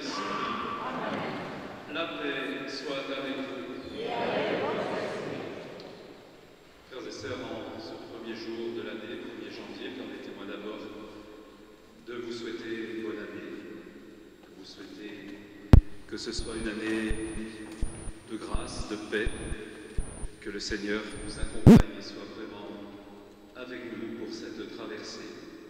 La paix soit avec vous. Frères et sœurs, en ce premier jour de l'année, 1er janvier, permettez-moi d'abord de vous souhaiter bonne année, de vous souhaiter que ce soit une année de grâce, de paix, que le Seigneur nous accompagne et soit vraiment avec nous pour cette traversée.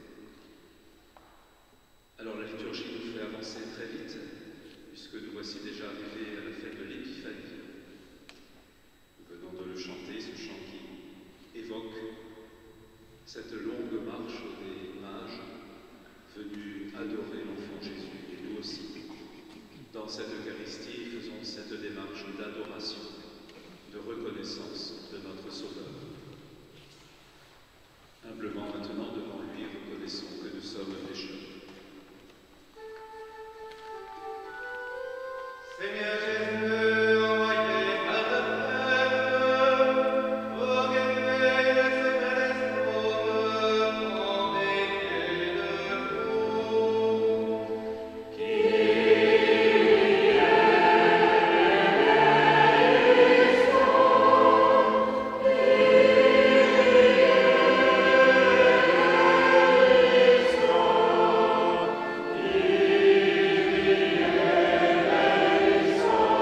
Alors la liturgie nous fait avancer très vite, puisque nous voici déjà arrivés à la fête de l'Épiphanie. Nous venons de le chanter, ce chant qui évoque cette longue marche des mages venus adorer l'enfant Jésus. Et nous aussi, dans cette Eucharistie, faisons cette démarche d'adoration, de reconnaissance de notre Sauveur. Humblement maintenant devant lui, reconnaissons que nous sommes pécheurs. Seigneur Jésus, envoyé par le Père, pour guérir les pauvres, en pitié de vous. Qui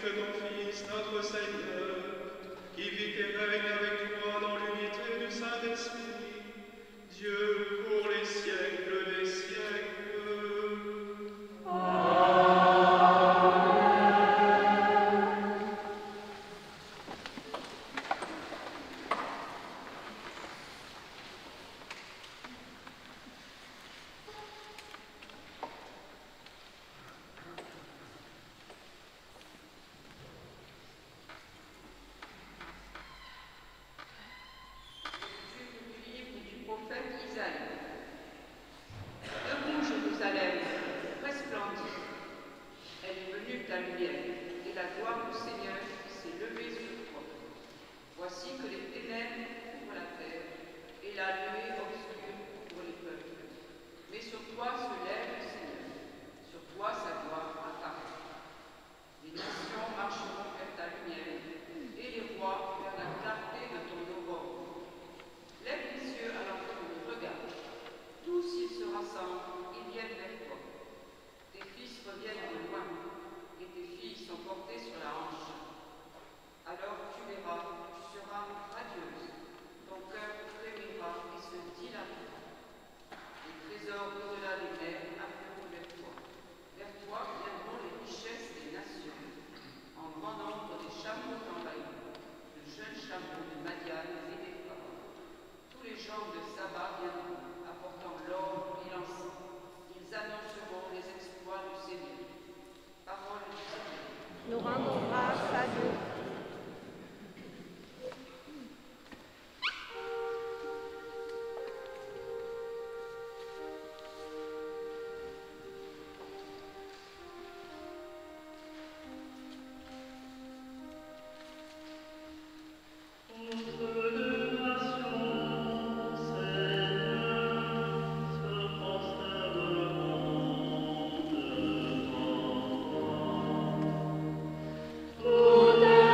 Jésus-Christ, ton Fils, notre Seigneur, qui vit et règne avec toi dans l'unité du Saint-Esprit, Dieu pour les siècles des siècles. Nous rendons grâce à Dieu. Tout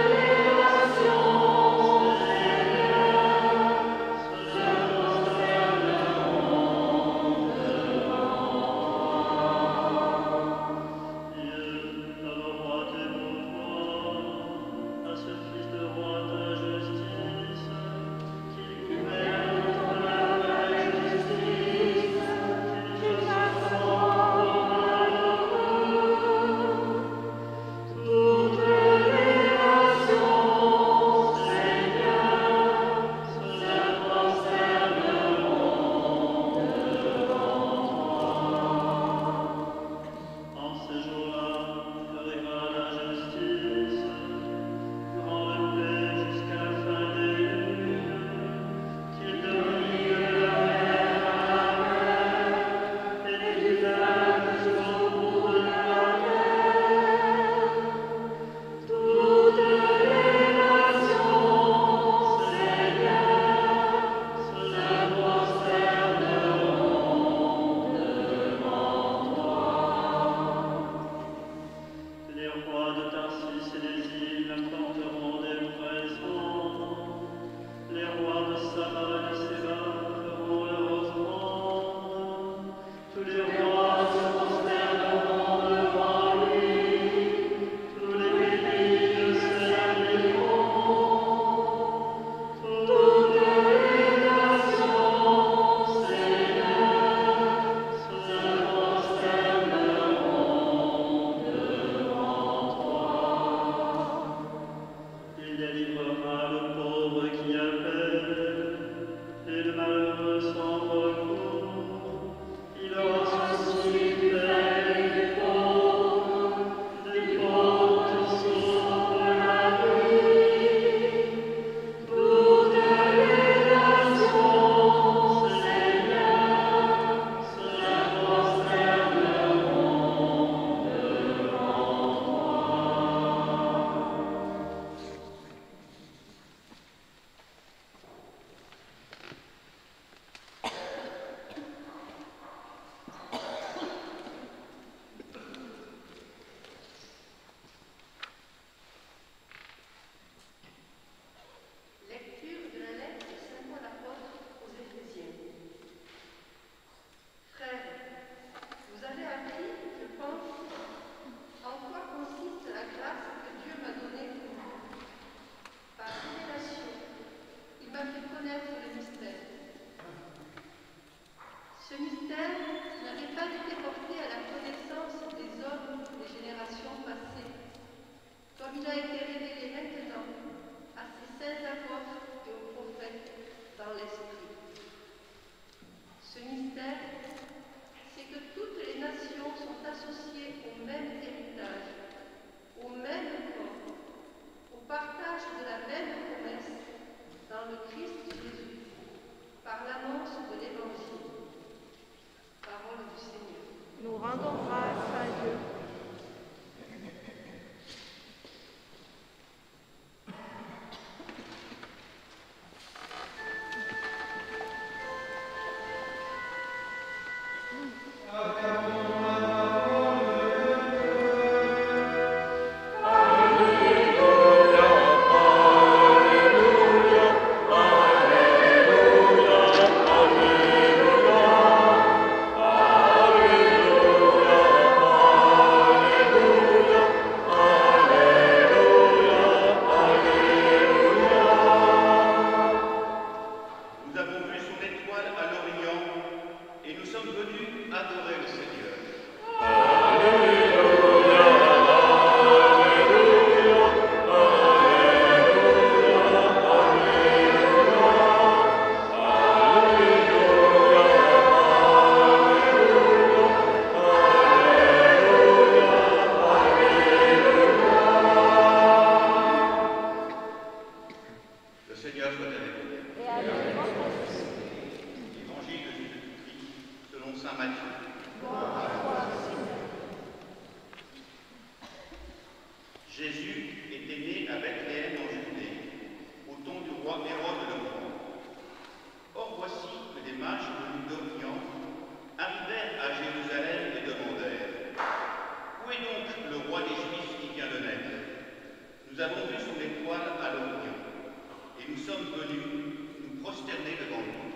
Jésus était né à Bethléem en Judée, au temps du roi Hérode le Grand. Or voici que des mages venus d'Orient arrivèrent à Jérusalem et demandèrent: Où est donc le roi des Juifs qui vient de naître? Nous avons vu son étoile à l'Orient, et nous sommes venus nous prosterner devant lui.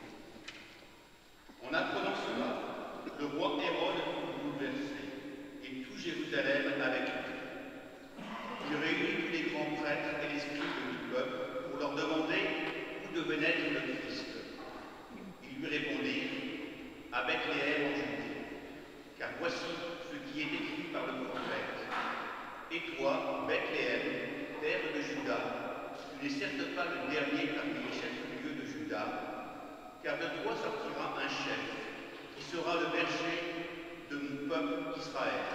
En apprenant cela, le roi Hérode fut bouleversé, et tout Jérusalem avec lui. Il réunit tous les grands prêtres et les scribes du peuple pour leur demander où devait naître le Christ. Ils lui répondirent: À Bethléem en Judée, car voici ce qui est écrit par le prophète. Et toi, Bethléem, terre de Juda, tu n'es certes pas le dernier parmi les chefs-lieux de Juda, car de toi sortira un chef, qui sera le berger de mon peuple Israël.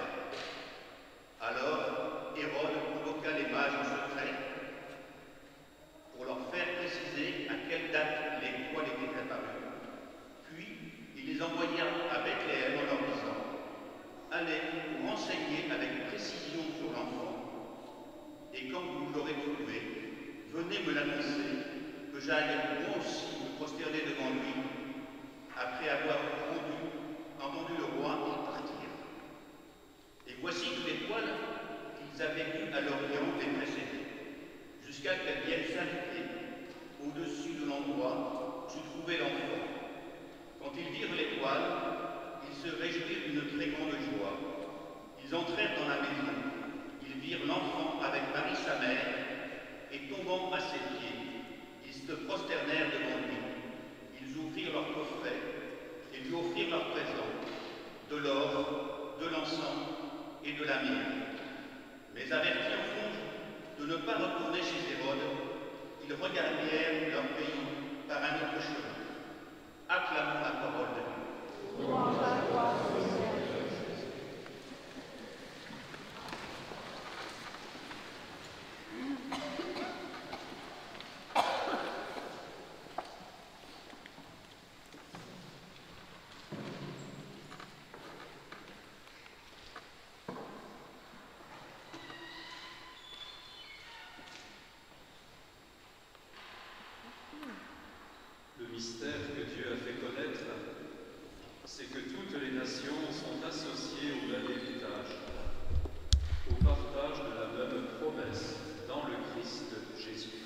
Alors Hérode convoqua les mages en secret pour leur faire préciser à quelle date l'étoile était apparue. Puis il les envoya à Bethléem en leur disant: Allez vous renseigner avec précision sur l'enfant, et quand vous l'aurez trouvé, venez me l'annoncer, que j'aille moi aussi me prosterner devant lui, après avoir entendu le roi en partir. Et voici que l'étoile qu'ils avaient vue à l'Orient les précédait, jusqu'à qu'elle vienne s'arrêter au-dessus de l'endroit où se trouvait l'enfant. Quand ils virent l'étoile, ils se réjouirent d'une très grande joie. Ils entrèrent dans la maison, ils virent l'enfant avec Marie sa mère, et tombant à ses pieds, ils se prosternèrent devant lui. Ils ouvrirent leur coffret et lui offrirent leurs présents, de l'or, de l'encens et de la myrrhe. Mais avertis en fond de ne pas retourner chez Hérode, ils regagnèrent leur pays par un autre chemin. Acclamons la parole de Dieu. Louange à toi, Seigneur. Le mystère que Dieu a fait connaître, c'est que toutes les nations sont associées au même héritage, au partage de la même promesse dans le Christ Jésus.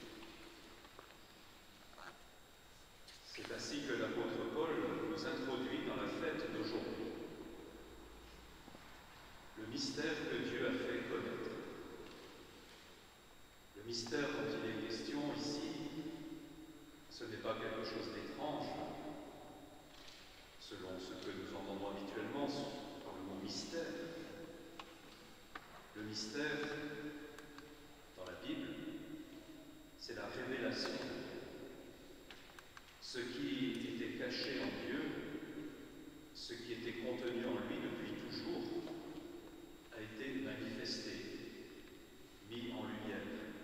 C'est ainsi que l'apôtre Paul nous introduit dans la fête d'aujourd'hui. Le mystère que Dieu a fait connaître. Le mystère dont il est question ici, ce n'est pas quelque chose d'étrange, selon ce que nous entendons habituellement par le mot mystère. Le mystère, dans la Bible, c'est la révélation de Dieu. Ce qui était caché en Dieu, ce qui était contenu en lui depuis toujours, a été manifesté, mis en lumière.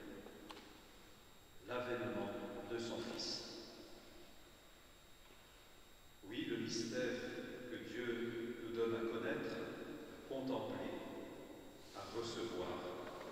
L'avènement de son Fils. Oui, le mystère que Dieu nous donne à connaître, à contempler, à recevoir.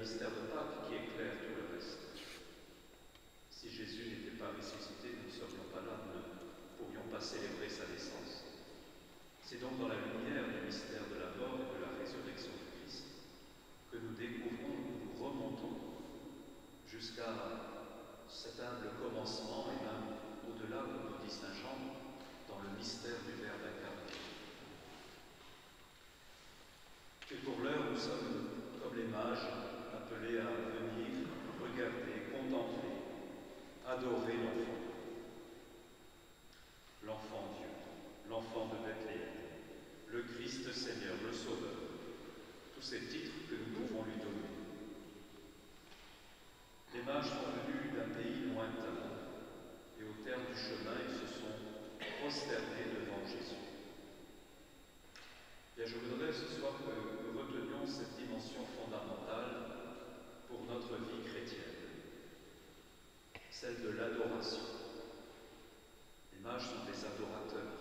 mystère de Pâques qui éclaire tout le reste. Si Jésus n'était pas ressuscité, nous ne serions pas là, nous ne pourrions pas célébrer sa naissance. C'est donc dans la lumière du mystère de la mort et de la résurrection du Christ que nous découvrons, nous remontons jusqu'à cet humble commencement et même au-delà, comme nous dit Saint Jean, dans le mystère du Verbe incarné. Et pour l'heure, nous sommes comme les mages, appelés à venir, regarder, contempler, adorer l'enfant. L'enfant Dieu, l'enfant de Bethléem, le Christ Seigneur, le Sauveur, tous ces titres que nous pouvons lui donner. Les mages sont venus d'un pays lointain et au terme du chemin, ils se sont prosternés devant Jésus. Bien, je voudrais ce soir que nous retenions cette dimension fondamentale pour notre vie chrétienne, celle de l'adoration. Les mages sont des adorateurs.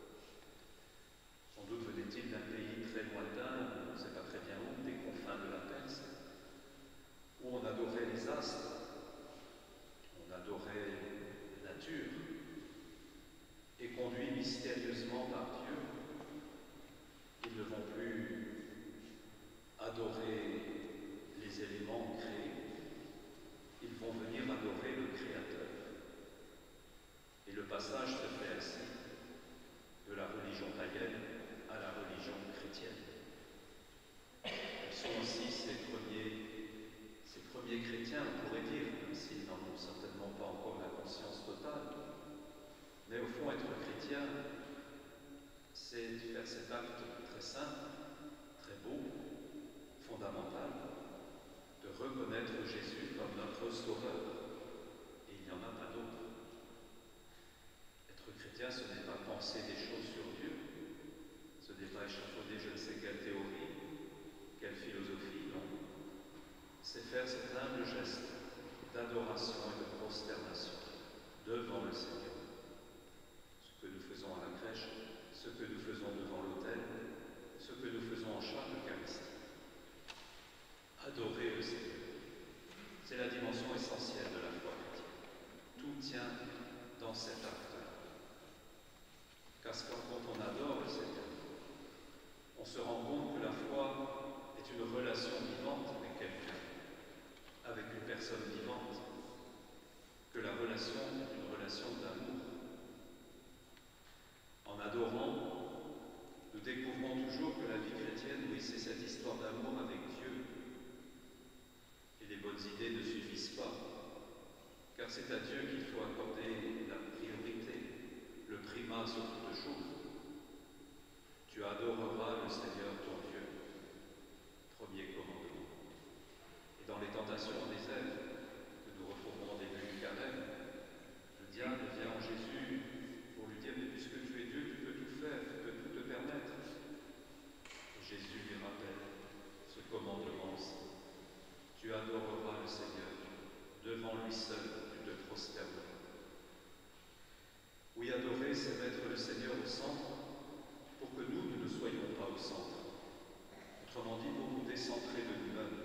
Sans doute venaient-ils d'un pays très lointain, on ne sait pas très bien où, des confins de la Perse, où on adorait les astres, on adorait la nature, et conduits mystérieusement par Dieu, ils ne vont plus adorer les éléments créés, ils vont venir adorer le Créateur. Et le passage se fait ainsi de la religion païenne à la religion chrétienne. Ils sont aussi ces premiers chrétiens, on pourrait dire, même s'ils n'en ont certainement pas encore la conscience totale. Mais au fond, être chrétien, c'est faire cet acte très simple, très beau, fondamental, de reconnaître Jésus comme notre Sauveur. Et il n'y en a pas d'autre. Être chrétien, ce n'est pas penser des choses sur Dieu, ce n'est pas échafauder je ne sais quelle théorie, quelle philosophie, non. C'est faire cet humble geste d'adoration et de prosternation devant le Seigneur. Ce que nous faisons à la crèche, ce que nous faisons devant l'autel, ce que nous faisons en chaque Eucharistie. Adorer le Seigneur. C'est la dimension essentielle de la foi chrétienne. Tout tient dans cet acte-là. Car quand on adore le Seigneur, on se rend compte que la foi est une relation vivante avec quelqu'un, avec une personne vivante, que la relation est une relation d'amour. En adorant, nous découvrons toujours que la vie chrétienne, oui, c'est cette histoire d'amour avec Dieu. Et les bonnes idées ne suffisent pas, car c'est à Dieu qu'il faut accorder la priorité, le primat sur toute chose. Tu adoreras le Seigneur ton Dieu, premier commandement. Et dans les tentations au désert, que nous retrouvons au début du carême, le diable vient en Jésus pour lui dire « Mais puisque tu es Dieu, tu peux tout faire, tu peux tout te permettre. » Et Jésus lui rappelle ce commandement aussi. Tu adoreras le Seigneur, devant lui seul tu te prosterneras. Oui, adorer, c'est mettre le Seigneur au centre pour que nous ne soyons pas au centre. Autrement dit, pour nous décentrer de nous-mêmes.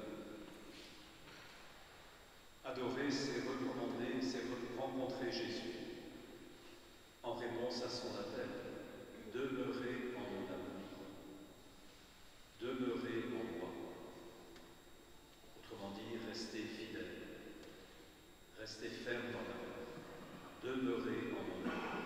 Adorer, c'est recommander, c'est rencontrer Jésus en réponse à son appel. Demeurez en mon amour. Demeurez en moi. Autrement dit, restez fidèles. Restez fermes dans l'amour. Demeurez en mon amour.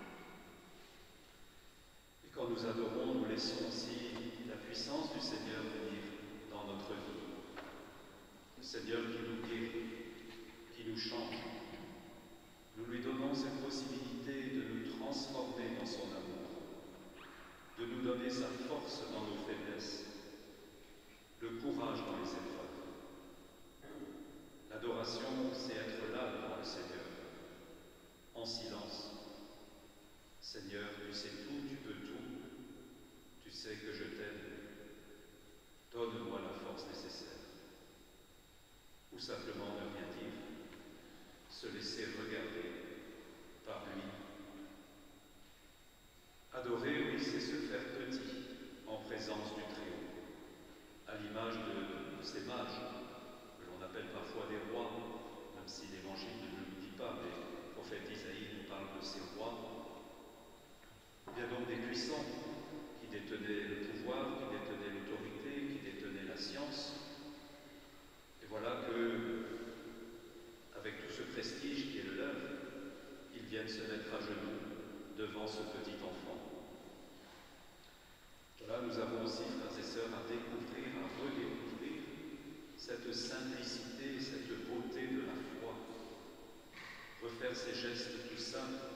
Et quand nous adorons, nous laissons aussi la puissance du Seigneur venir dans notre vie. Le Seigneur qui nous guérit, qui nous change. Nous lui donnons cette possibilité de nous transformer dans son amour, de nous donner sa force dans nos faiblesses, le courage dans les épreuves. L'adoration, c'est être là devant le Seigneur, en silence. Seigneur, tu sais tout, tu peux tout, tu sais que je t'aime. Donne-moi la force nécessaire. Ou simplement ne rien dire, se laisser regarder par lui. Adorer, oui, c'est se faire petit en présence du Très-Haut, à l'image de ces mages devant ce petit enfant. Voilà, nous avons aussi, frères et sœurs, à découvrir, à redécouvrir cette simplicité, cette beauté de la foi. Refaire ces gestes tout simples,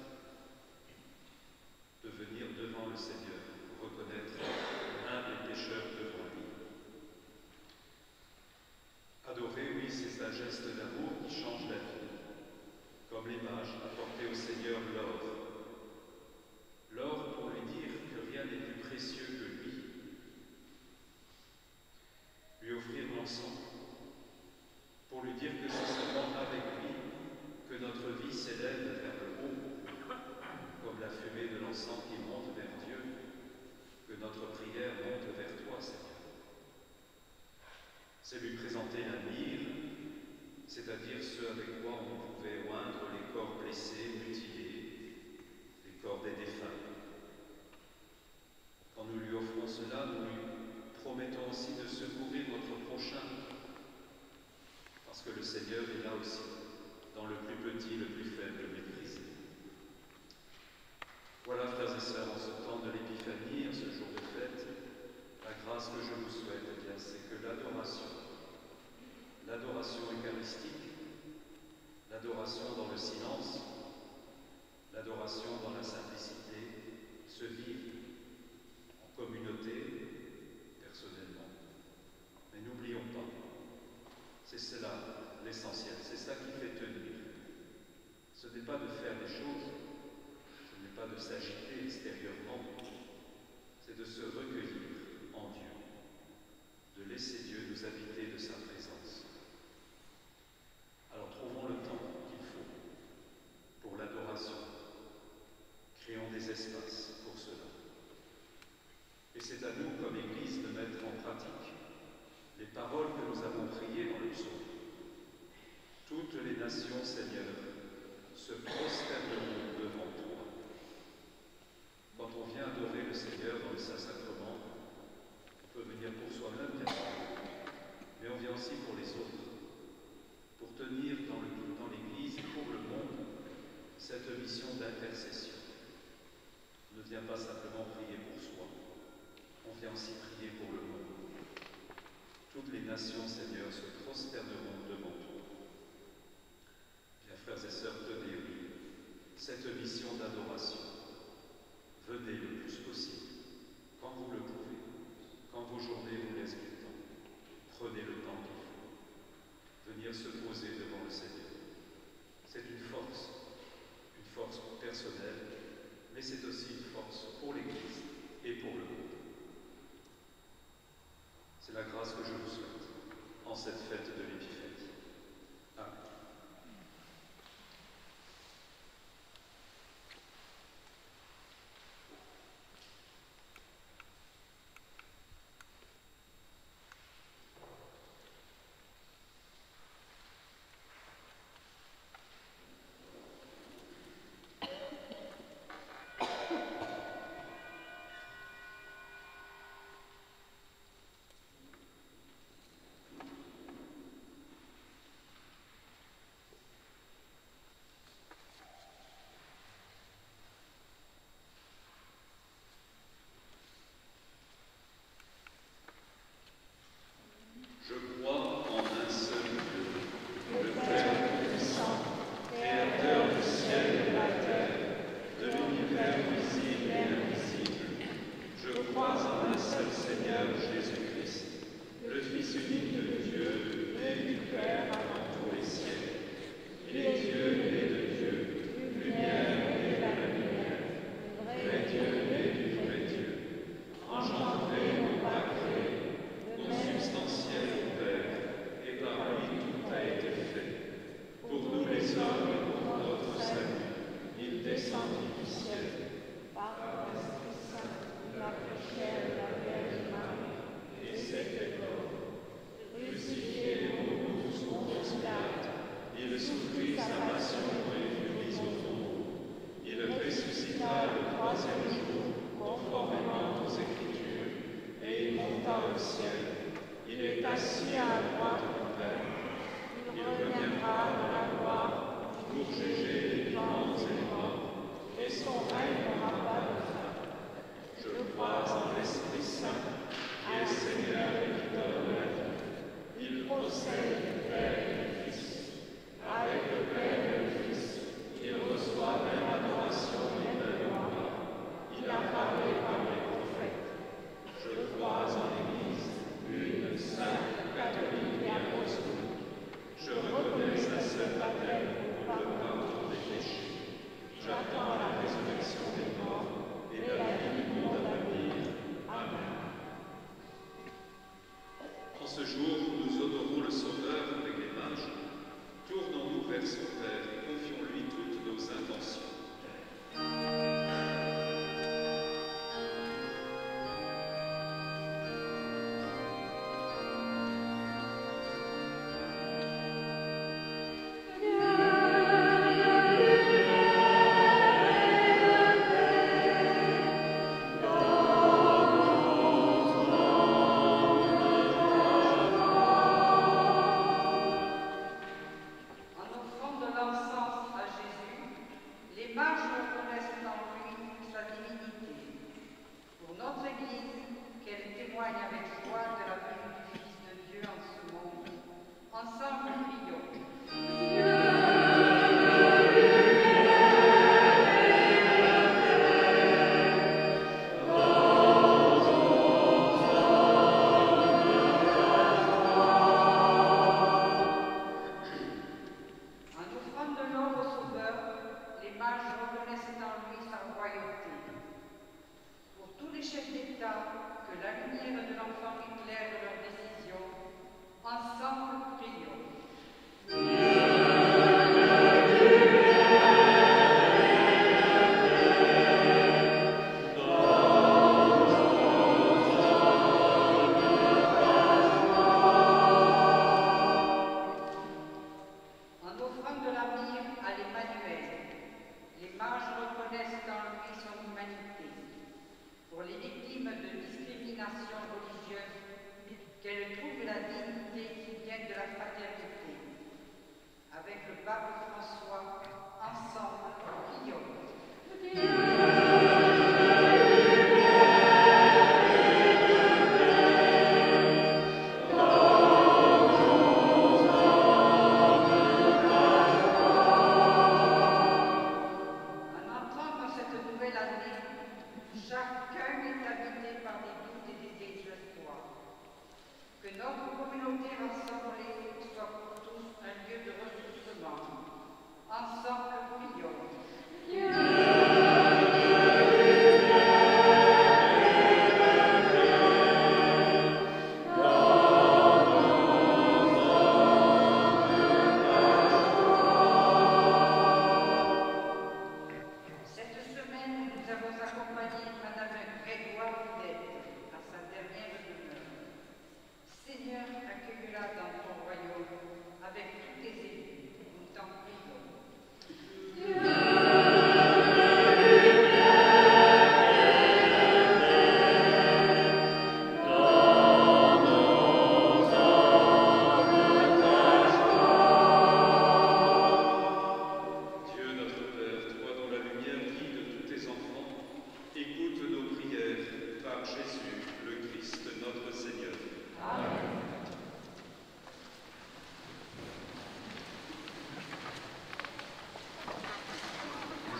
de venir devant le Seigneur, reconnaître humble et pécheur devant lui. Adorer, oui, c'est un geste d'amour qui change la vie, comme les mages apportaient au Seigneur l'or. L'or pour lui dire que rien n'est plus précieux que lui. Lui offrir l'encens, pour lui dire que c'est seulement avec lui que notre vie s'élève vers le haut, comme la fumée de l'encens qui monte vers Dieu, que notre prière monte vers toi, Seigneur. C'est lui présenter la myrrhe, c'est-à-dire ce avec quoi on pouvait oindre les corps blessés, mutilés, les corps des défunts. Quand nous lui offrons cela, nous lui promettons aussi de secourir notre prochain, parce que le Seigneur est là aussi, dans le plus petit, le plus faible, le méprisé. Voilà, frères et sœurs, en ce temps de l'Épiphanie, en ce jour de fête, la grâce que je vous souhaite, eh bien, c'est que l'adoration eucharistique, l'adoration dans le silence, l'adoration dans la simplicité, se vive en communauté, personnellement. Mais n'oublions pas, c'est cela l'essentiel, c'est ça qui fait tenir. Ce n'est pas de faire des choses, ce n'est pas de s'agiter extérieurement, c'est de se recueillir en Dieu, de laisser Dieu nous habiter de sa présence. Alors trouvons le temps qu'il faut pour l'adoration. Créons des espaces pour cela. Et c'est à nous, comme Église, de mettre en pratique les paroles que nous avons priées dans le psaume. Toutes les nations, Seigneur, se prosterneront devant toi. Quand on vient adorer le Seigneur dans le Saint-Sacrement, on peut venir pour soi-même, bien sûr, mais on vient aussi pour les autres, pour tenir dans l'Église et pour le monde cette mission d'intercession. On ne vient pas simplement prier pour soi, on vient aussi prier pour le monde. Toutes les nations, Seigneur, se prosterneront devant toi. Bien, frères et sœurs, tenez, oui, cette mission d'adoration. Venez le plus possible, quand vous le pouvez, quand vos journées vous laissent du temps. Prenez le temps qu'il faut. Venir se poser devant le Seigneur. C'est une force personnelle, mais c'est aussi une force pour l'Église et pour le monde. C'est la grâce que je vous souhaite en cette fête de l'Épiphanie. Amen.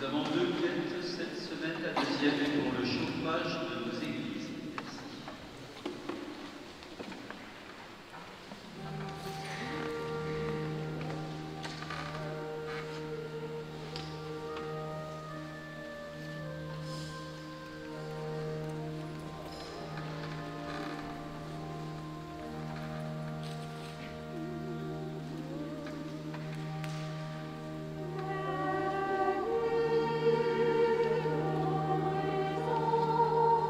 Nous avons deux quêtes cette semaine. La deuxième est pour le chauffage de nos églises. Merci. Thank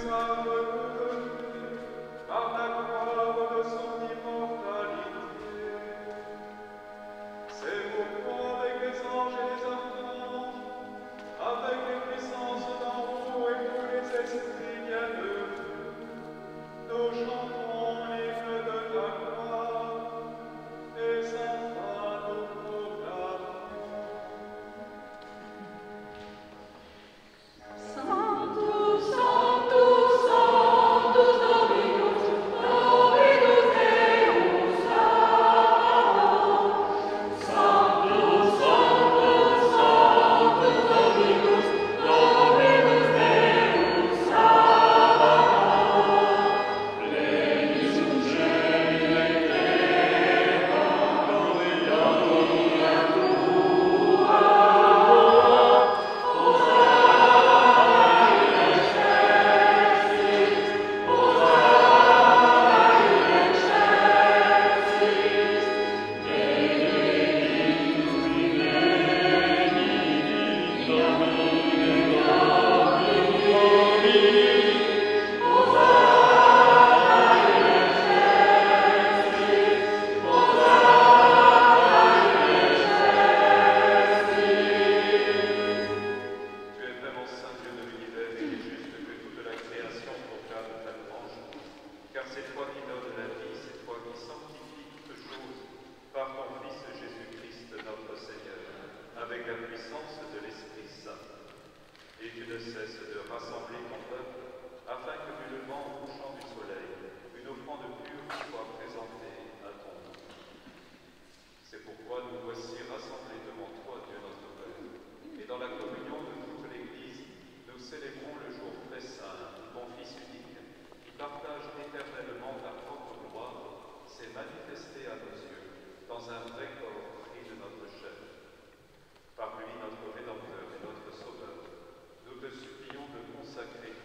soit revenu par la gloire de son immortalité. C'est pourquoi avec les anges et les archanges, avec les puissances d'en haut et tous les esprits bienheureux, nous chantons l'hymne de ta gloire et sans fin nous proclamons. Sanctus, Sanctus, Sanctus Dominus, Dominus Deus Sabaoth. Sanctus, Sanctus, Sanctus Dominus, Dominus Deus Sabaoth. Plenius in cieli et terra, gloria tua. Tu es vraiment saint Dieu de l'univers et il est juste que toute la création proclame ta louange, car c'est toi qui donnes la vie, c'est toi qui sanctifies toutes choses par ton Fils Jésus-Christ notre Seigneur, avec la puissance de l'Esprit Saint. Et tu ne cesses de rassembler ton peuple, afin que du levant au couchant du soleil, une offrande pure soit présentée à ton nom. C'est pourquoi nous voici rassemblés devant toi, Dieu notre Père, et dans la communion de toute l'Église, nous célébrons le jour très saint où ton Fils unique, qui partage éternellement ta propre gloire, s'est manifesté à nos yeux dans un vrai corps pris de notre chair. Par lui, notre Rédempteur et notre Sauveur, nous te supplions de consacrer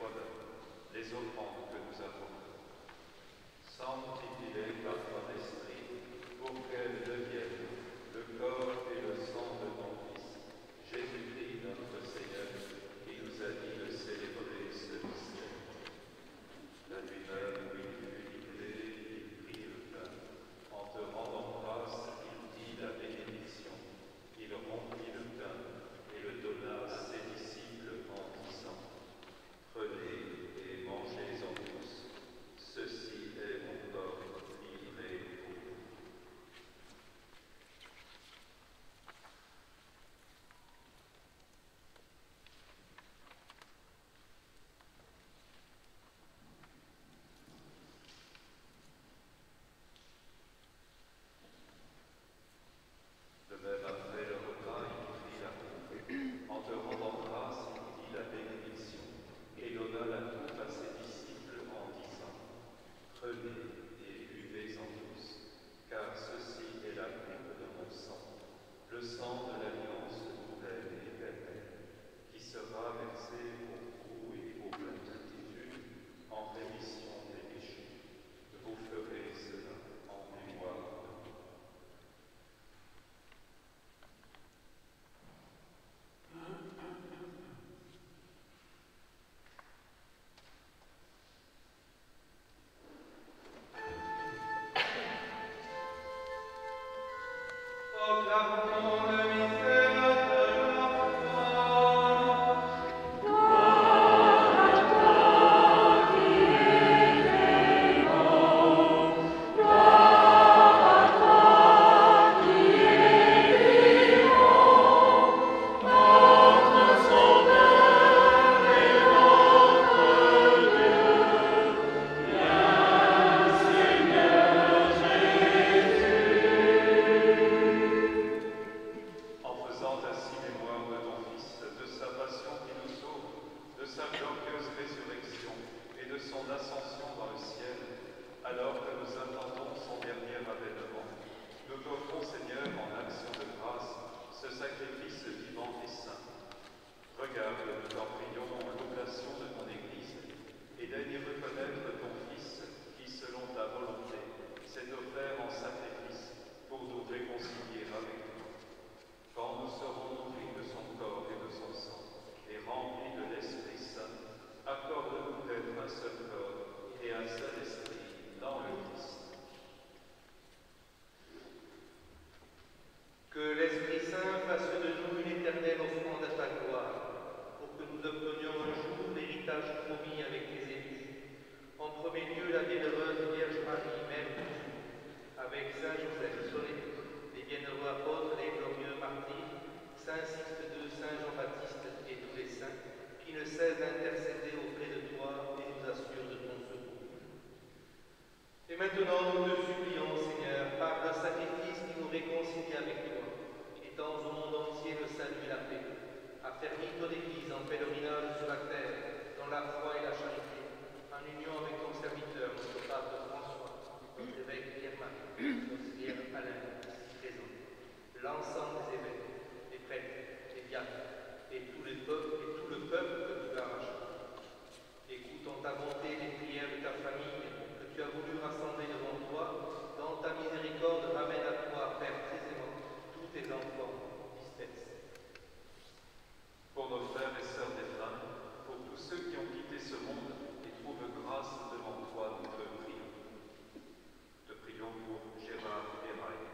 héritage promis avec les élus. En premier lieu, la bienheureuse Vierge Marie, Mère de Dieu, avec Saint Joseph, son époux, les bienheureux apôtres, les glorieux martyrs, Saint Sixte II, Saint Jean-Baptiste et tous les saints, qui ne cessent d'intercéder auprès de toi et nous assurent de ton secours. Et maintenant, nous te supplions, Seigneur, par le sacrifice qui nous réconcilie avec toi, étends au monde entier le salut et la paix. Affermis ton Église en pèlerinage sur la terre, dans la foi et la charité, en union avec ton serviteur, notre pape François, notre évêque Pierre-Marie, notre clerc Alain, ici présent, l'ensemble des évêques, des prêtres, des diacres, et tout le peuple que tu as racheté. Écoute en ta bonté les prières de ta famille que tu as voulu rassembler devant toi. Dans ta miséricorde, ramène à toi, Père très aimant, tous tes enfants dispersés. Pour nos frères et sœurs d'Éphraïm, pour tous ceux qui ont quitté ce monde et trouvent grâce devant toi, nous te prions. Te prions pour Gérard et Raël.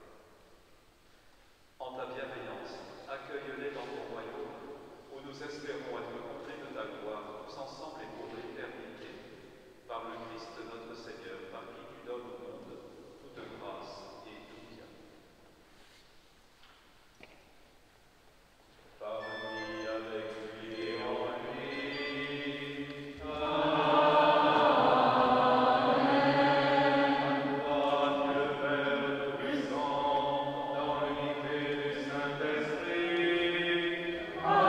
En ta bienveillance, accueille-les dans ton royaume, où nous espérons être comblés de ta gloire, tous ensemble et pour l'éternité, par le Christ notre Seigneur, par qui tu donnes au monde toute grâce et tout bien. Par lui, avec lui et en lui. Amen. Toi, Dieu Père Tout-Puissant, dans l'unité du Saint-Esprit.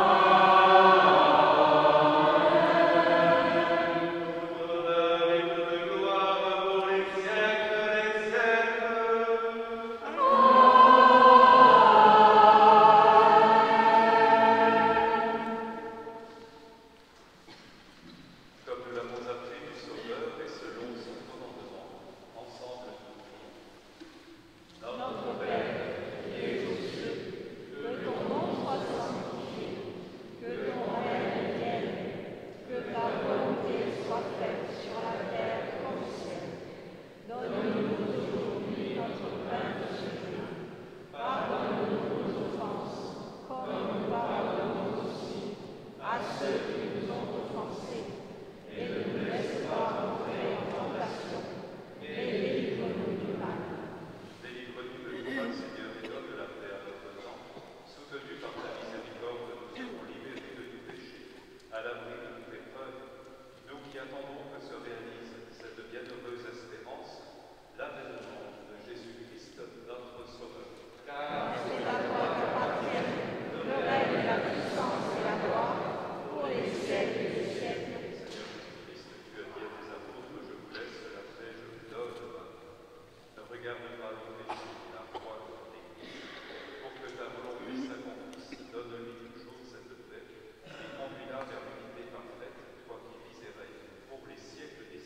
Comme nous l'avons appris du Sauveur et selon son commandement, ensemble nous prions. Notre Père, qui es aux cieux, que ton nom soit sanctifié, que ton règne vienne, que ta volonté soit faite sur la terre comme au ciel. Donne-nous aujourd'hui notre pain de ce jour. Pardonne-nous nos offenses, comme nous pardonnons aussi à ceux qui nous ont offensés. Et ne nous laisse pas entrer en tentation, mais délivre-nous du mal. Délivre-nous de tout mal, Seigneur, et donne la paix à notre temps. Soutenus par ta miséricorde, nous serons libérés de tout péché, à l'abri de toute épreuve. Nous qui attendons que se réalise cette bienheureuse espérance, l'avènement de Jésus-Christ, notre Sauveur. Car c'est à toi qu'appartiennent le règne, la puissance et la gloire pour les siècles des siècles. Seigneur Jésus-Christ, tu as dit à tes apôtres, je vous laisse la paix, je vous donne. Ne regarde pas nos péchés, mais la foi de ton Église. Pour que ta volonté s'accomplisse, donne-lui toujours cette paix et conduis-la vers l'unité parfaite, toi qui vis et règnes pour les siècles des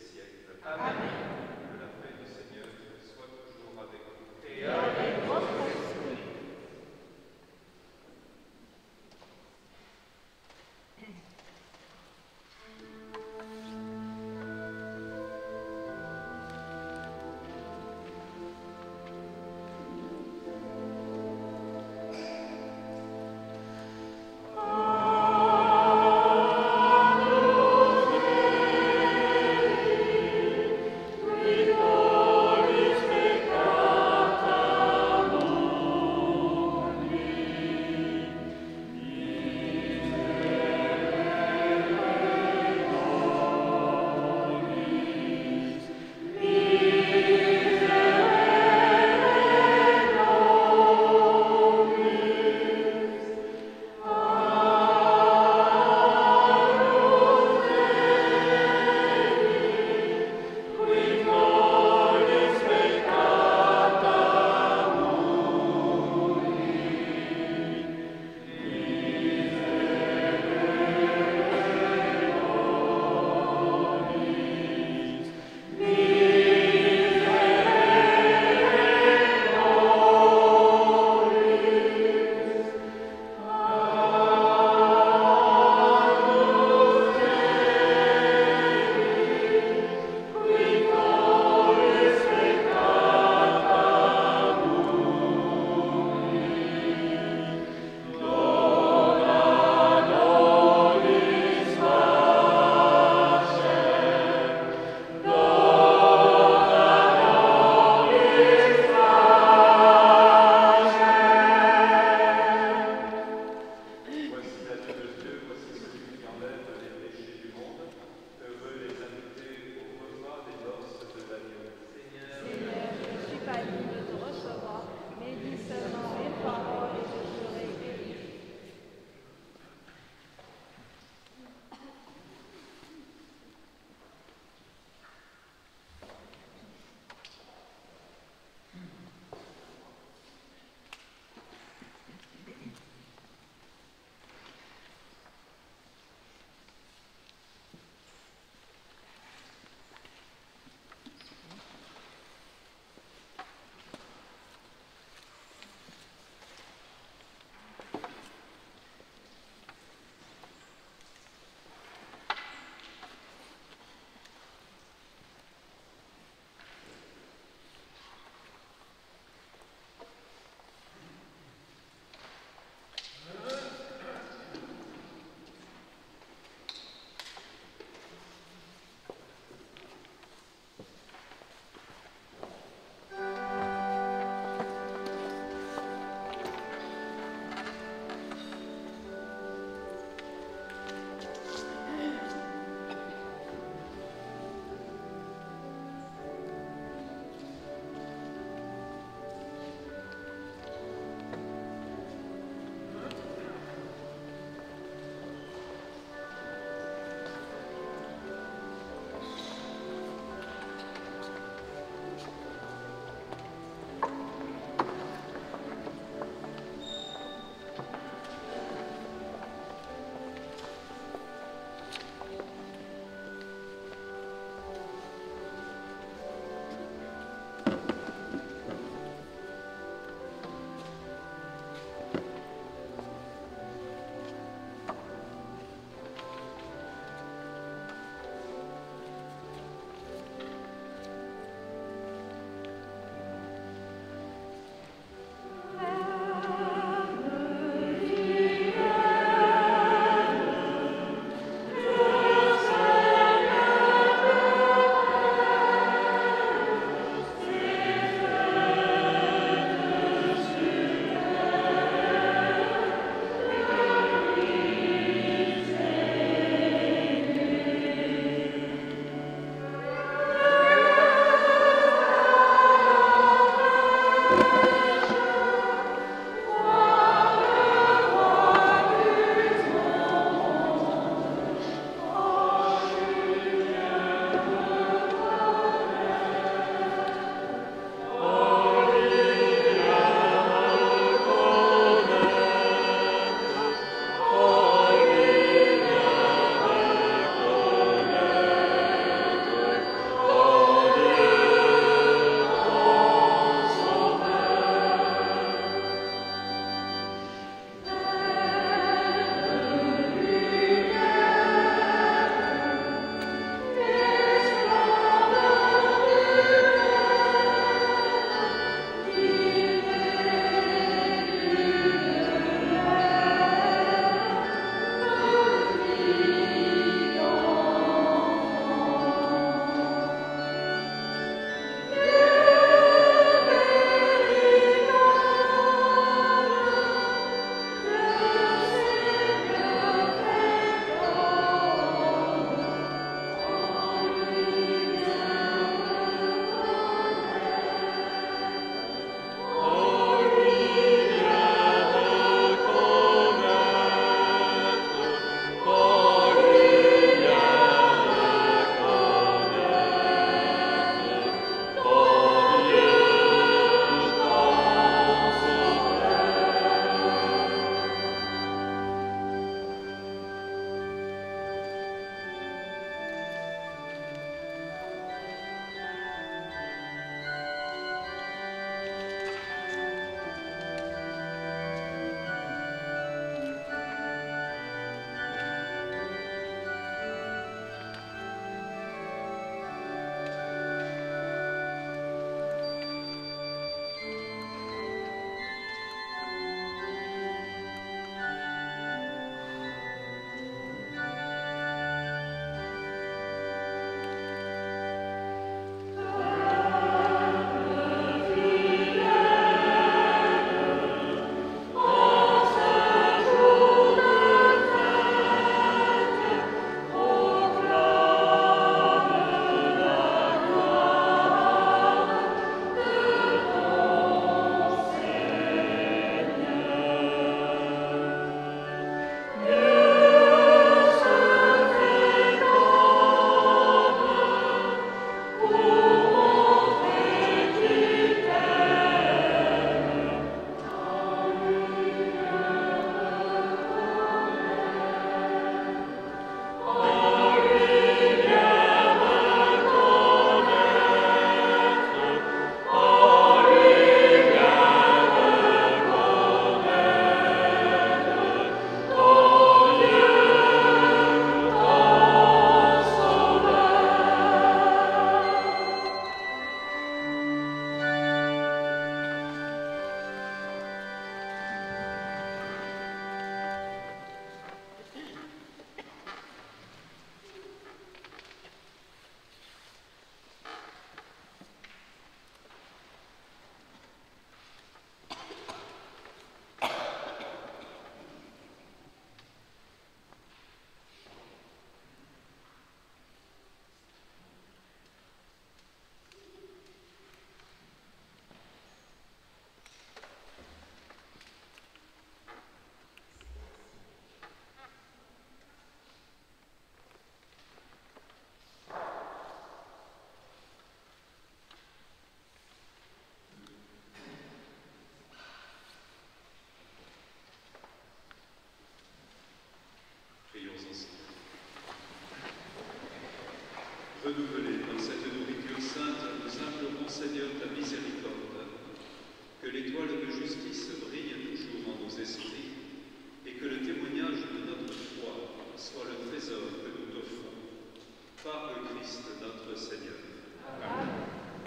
Renouvelés dans cette nourriture sainte, nous implorons, Seigneur, ta miséricorde, que l'étoile de justice brille toujours en nos esprits et que le témoignage de notre foi soit le trésor que nous t'offrons. Par le Christ notre Seigneur. Amen.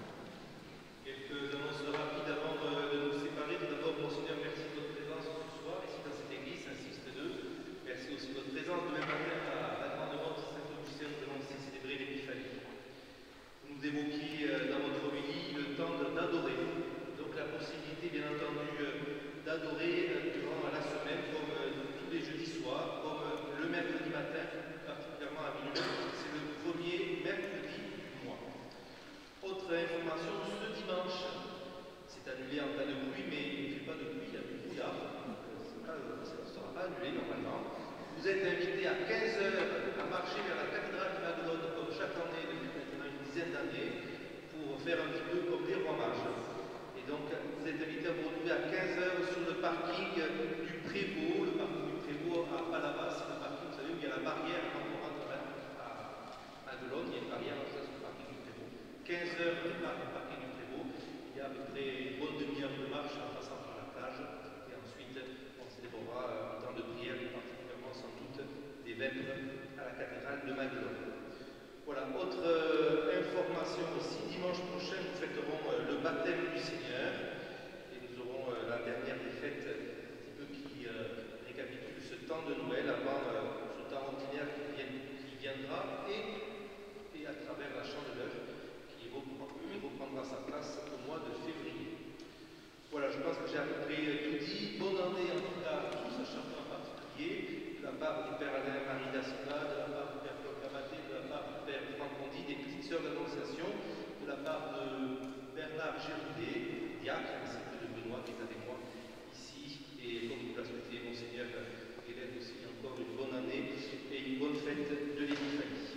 Quelques annonces rapides avant de nous séparer. Tout d'abord, Monseigneur, merci de votre présence ce soir ici dans cette église, Saint-Sixte-II. Merci aussi de votre présence demain matin à la grande vente Saint-Augustin. Nous allons aussi célébrer l'Épiphanie. Vous nous évoquiez dans votre homélie le temps d'adorer. Donc la possibilité, bien entendu, d'adorer durant la semaine, comme tous les jeudis soirs, comme le mercredi matin, particulièrement à minuit. C'est le premier mercredi du mois. Autre information, ce dimanche, c'est annulé en cas de pluie, mais il ne fait pas de pluie, il y a du brouillard. Ça ne sera pas annulé normalement. Vous êtes invités à 15h à marcher vers la cathédrale de Maguelone, comme chaque année, depuis maintenant une dizaine d'années, pour faire un petit peu comme les rois mages. Et donc, vous êtes invités à vous retrouver à 15h sur le parking du Prévost. Le parking du Prévost à Palavas, c'est le parking, vous savez, où il y a la barrière quand on rentre à Maguelone, il y a une barrière comme ça sur le parking du Prévost. 15h départ du parking du Prévost. Il y a à peu près une bonne demi-heure de marche en passant par la plage. Et ensuite, on célébrera un temps de prière, particulièrement sans doute des vêpres à la cathédrale de Maguelone. Voilà, autre information aussi, dimanche prochain, nous fêterons le baptême du Seigneur et nous aurons la dernière des fêtes un petit peu qui récapitule ce temps de Noël avant ce temps ordinaire qui viendra et à travers la chandeleur qui reprendra sa place au mois de février. Voilà, je pense que j'ai à peu près tout dit. Bonne année en tout cas à tous, à chacun en particulier, de la part du Père Alain-Marie Dascola, de la part du Père Claude Camaté, de la part du Père Franck Condy, des petites sœurs d'Annonciation, de la part de Bernard Géroudet, diacre, ainsi que de Benoît qui est avec moi ici. Et comme vous l'a souhaité, Monseigneur Hélène aussi encore une bonne année et une bonne fête de l'Épiphanie.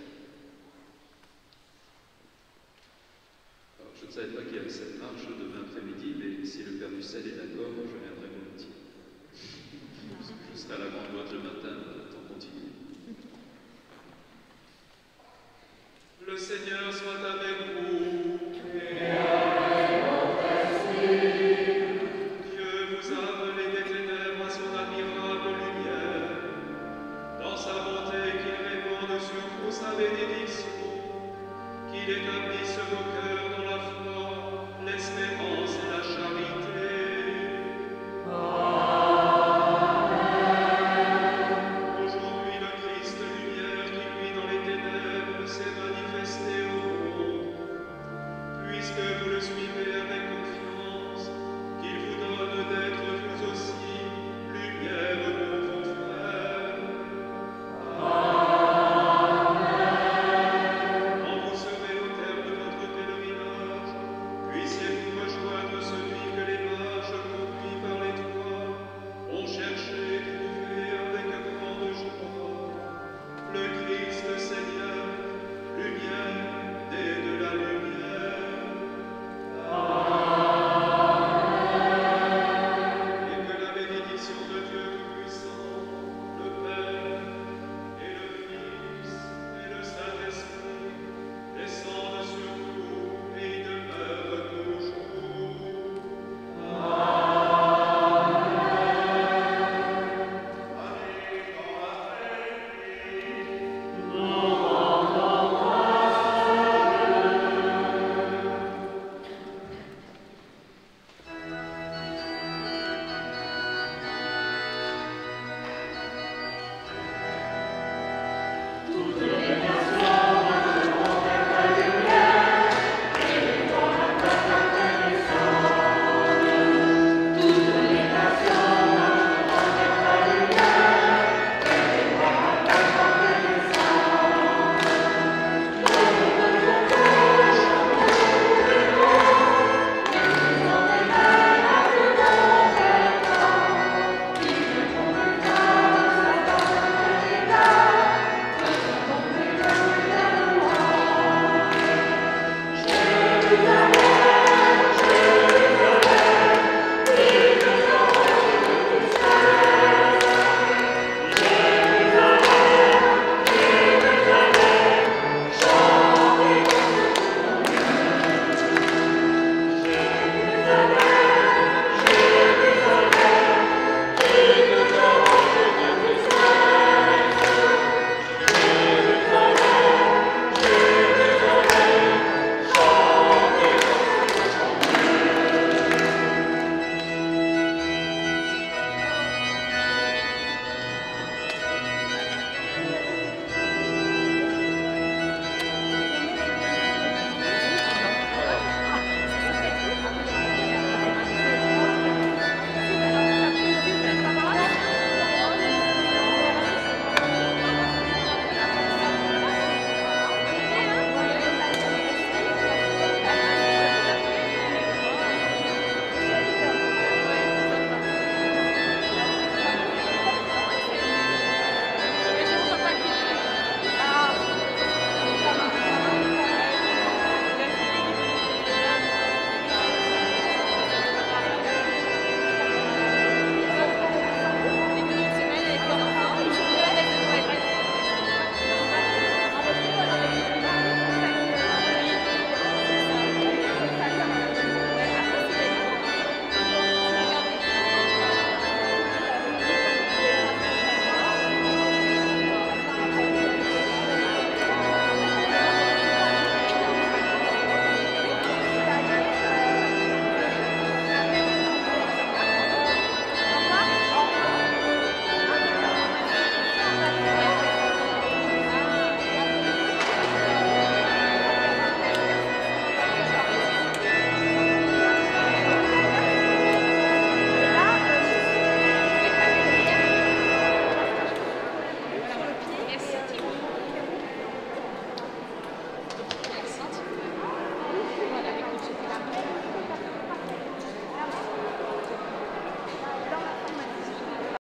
Je ne savais pas qu'il y avait cette marche demain après-midi, mais si le Père Dussel est d'accord, je viendrai volontiers. Je serai à la grande boîte le matin, temps continu. Le Seigneur soit avec vous. Et avec votre esprit. Dieu vous a appelé des ténèbres à son admirable lumière. Dans sa bonté, qu'il répande sur vous sa bénédiction, qu'il établisse vos cœurs dans la foi, l'espérance et la charité. Aujourd'hui, le Christ lumière qui luit dans les ténèbres s'est manifesté au monde. Puisque vous le souhaitez,